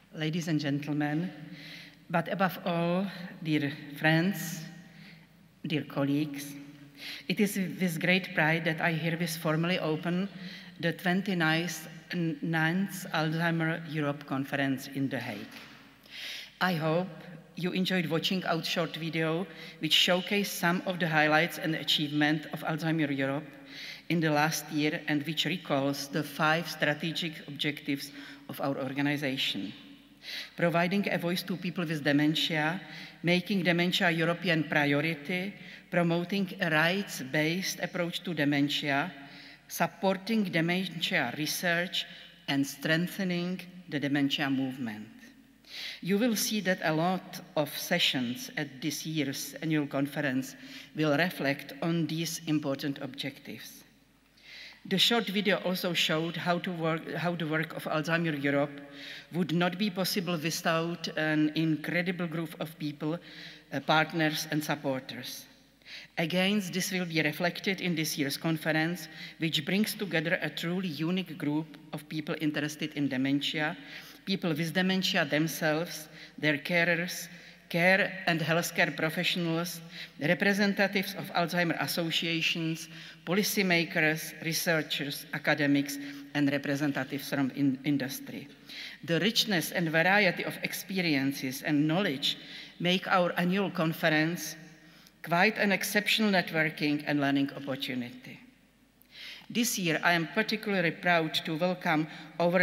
ladies and gentlemen, but above all, dear friends, dear colleagues, it is with great pride that I herewith formally open the 29th Alzheimer Europe Conference in The Hague. I hope you enjoyed watching our short video, which showcased some of the highlights and achievements of Alzheimer Europe in the last year and which recalls the 5 strategic objectives of our organization. Providing a voice to people with dementia, making dementia a European priority, promoting a rights-based approach to dementia, supporting dementia research, and strengthening the dementia movement. You will see that a lot of sessions at this year's annual conference will reflect on these important objectives. The short video also showed how the work of Alzheimer Europe would not be possible without an incredible group of people, partners and supporters. Again, this will be reflected in this year's conference, which brings together a truly unique group of people interested in dementia, people with dementia themselves, their carers, care and healthcare professionals, representatives of Alzheimer associations, policymakers, researchers, academics, and representatives from industry. The richness and variety of experiences and knowledge make our annual conference quite an exceptional networking and learning opportunity. This year, I am particularly proud to welcome over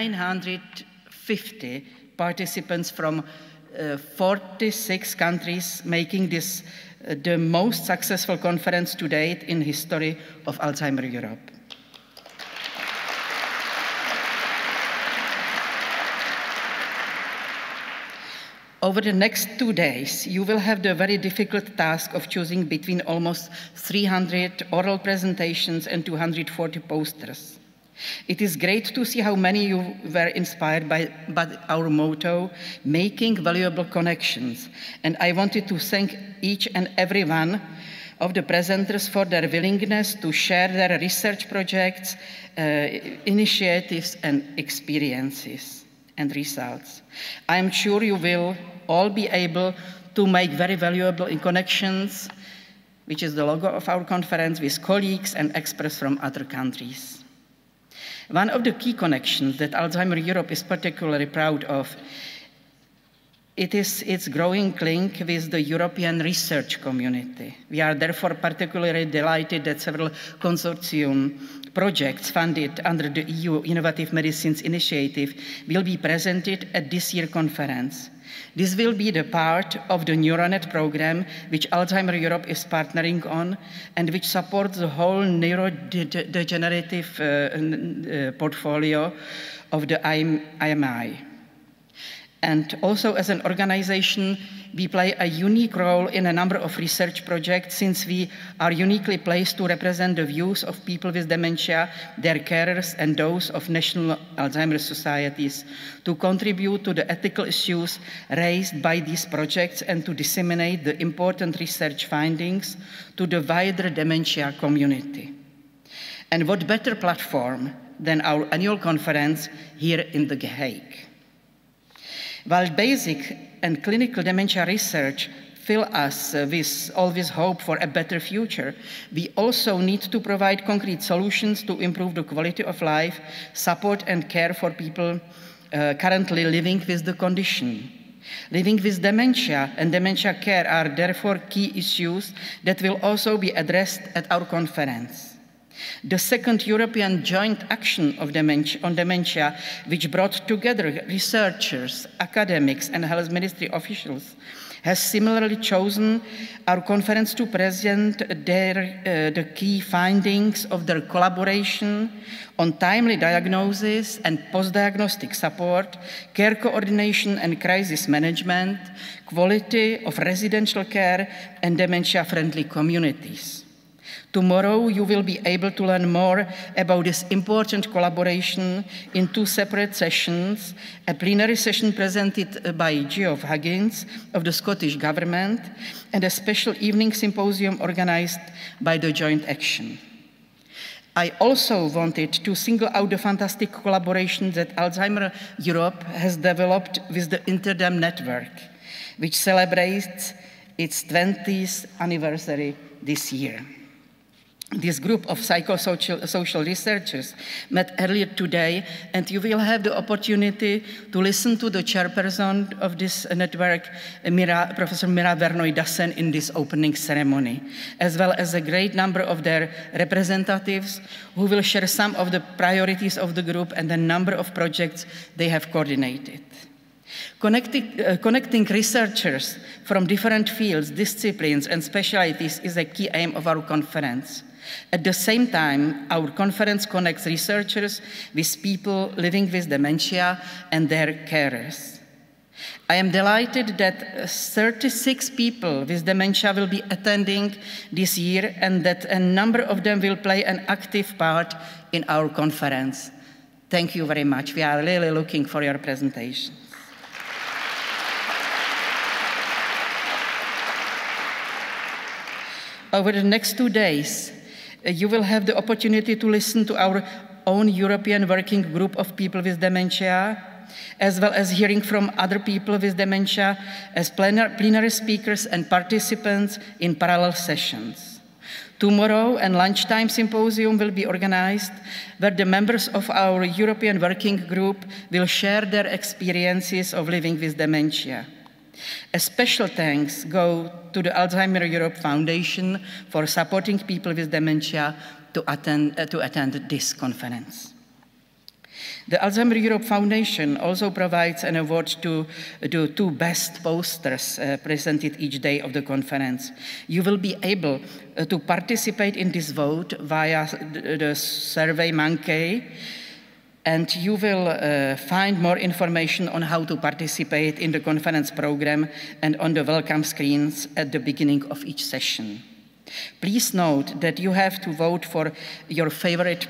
950 participants from 46 countries, making this the most successful conference to date in the history of Alzheimer Europe. Over the next 2 days, you will have the very difficult task of choosing between almost 300 oral presentations and 240 posters. It is great to see how many you were inspired by our motto, making valuable connections. And I wanted to thank each and every one of the presenters for their willingness to share their research projects, initiatives, and experiences and results. I am sure you will all be able to make very valuable connections, which is the logo of our conference, with colleagues and experts from other countries. One of the key connections that Alzheimer Europe is particularly proud of, it is its growing link with the European research community. We are therefore particularly delighted that several consortium projects funded under the EU Innovative Medicines Initiative will be presented at this year's conference. This will be the part of the NeuroNet program, which Alzheimer Europe is partnering on, and which supports the whole neurodegenerative portfolio of the IMI. And also as an organization, we play a unique role in a number of research projects since we are uniquely placed to represent the views of people with dementia, their carers, and those of national Alzheimer's societies to contribute to the ethical issues raised by these projects and to disseminate the important research findings to the wider dementia community. And what better platform than our annual conference here in The Hague? While basic and clinical dementia research fill us with always hope for a better future, we also need to provide concrete solutions to improve the quality of life, support and care for people currently living with the condition. Living with dementia and dementia care are therefore key issues that will also be addressed at our conference. The second European Joint Action on Dementia, which brought together researchers, academics, and health ministry officials, has similarly chosen our conference to present the key findings of their collaboration on timely diagnosis and post-diagnostic support, care coordination and crisis management, quality of residential care, and dementia-friendly communities. Tomorrow, you will be able to learn more about this important collaboration in 2 separate sessions, a plenary session presented by Geoff Huggins of the Scottish Government, and a special evening symposium organized by the Joint Action. I also wanted to single out the fantastic collaboration that Alzheimer Europe has developed with the Interdem Network, which celebrates its 20th anniversary this year. This group of psychosocial researchers met earlier today, and you will have the opportunity to listen to the chairperson of this network, Professor Mira Vernooij-Dassen, in this opening ceremony, as well as a great number of their representatives who will share some of the priorities of the group and the number of projects they have coordinated. Connecting researchers from different fields, disciplines, and specialties is a key aim of our conference. At the same time, our conference connects researchers with people living with dementia and their carers. I am delighted that 36 people with dementia will be attending this year and that a number of them will play an active part in our conference. Thank you very much. We are really looking for your presentation. Over the next 2 days, you will have the opportunity to listen to our own European working group of people with dementia, as well as hearing from other people with dementia as plenary speakers and participants in parallel sessions. Tomorrow, a lunchtime symposium will be organized where the members of our European working group will share their experiences of living with dementia. A special thanks go to the Alzheimer Europe Foundation for supporting people with dementia to attend this conference. The Alzheimer Europe Foundation also provides an award to the 2 best posters presented each day of the conference. You will be able to participate in this vote via the SurveyMonkey, and you will find more information on how to participate in the conference program and on the welcome screens at the beginning of each session. Please note that you have to vote for your favorite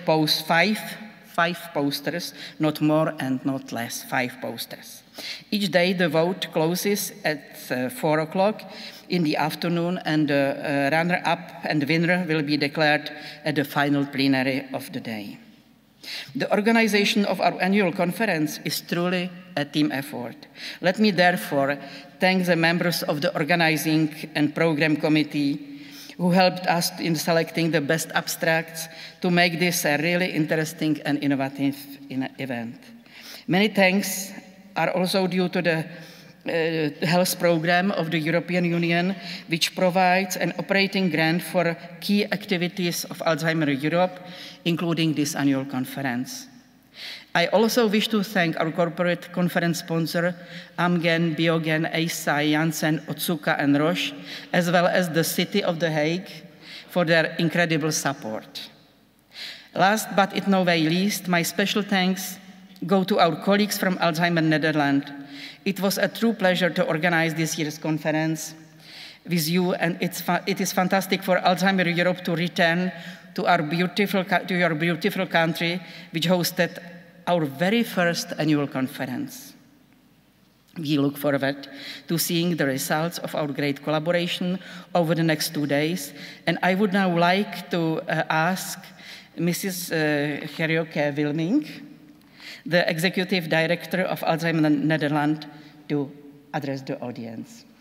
five posters, not more and not less, 5 posters. Each day the vote closes at 4 o'clock in the afternoon, and the runner-up and the winner will be declared at the final plenary of the day. The organization of our annual conference is truly a team effort. Let me therefore thank the members of the organizing and program committee who helped us in selecting the best abstracts to make this a really interesting and innovative event. Many thanks are also due to the health program of the European Union, which provides an operating grant for key activities of Alzheimer Europe, including this annual conference. I also wish to thank our corporate conference sponsor, Amgen, Biogen, Eisai, Janssen, Otsuka, and Roche, as well as the City of The Hague for their incredible support. Last but in no way least, my special thanks go to our colleagues from Alzheimer Netherlands. It was a true pleasure to organize this year's conference with you, and it is fantastic for Alzheimer Europe to return to your beautiful country, which hosted our very first annual conference. We look forward to seeing the results of our great collaboration over the next 2 days, and I would now like to ask Mrs. Gerjoke Wilming, the Executive Director of Alzheimer Netherlands, to address the audience.